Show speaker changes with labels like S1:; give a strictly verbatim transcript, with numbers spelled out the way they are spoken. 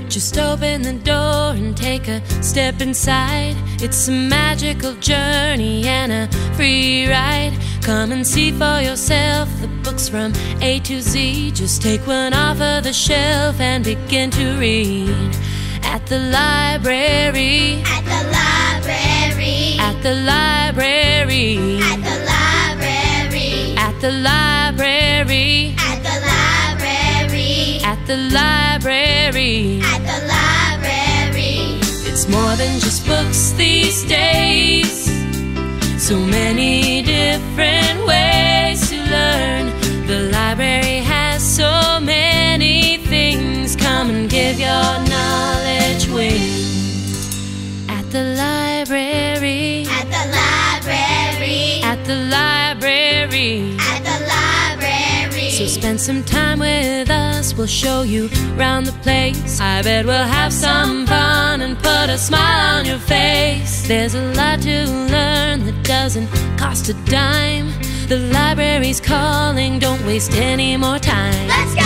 S1: Just open the door and take a step inside. It's a magical journey and a free ride. Come and see for yourself the books from A to Z. Just take one off of the shelf and begin to read. At the library,
S2: at the library,
S1: at the library,
S2: at the library,
S1: at the library,
S2: at the library,
S1: at the library,
S2: at the library.
S1: It's more than just books these days. So many different ways to learn. The library has so many things. Come and give your knowledge wings. At the library,
S2: At the library,
S1: at the library.
S2: at the library.
S1: So spend some time with us, we'll show you round the place. I bet we'll have some fun and put a smile on your face. There's a lot to learn that doesn't cost a dime. The library's calling, don't waste any more time.
S2: Let's go!